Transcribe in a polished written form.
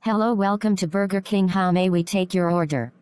Hello, welcome to Burger King. How may we take your order?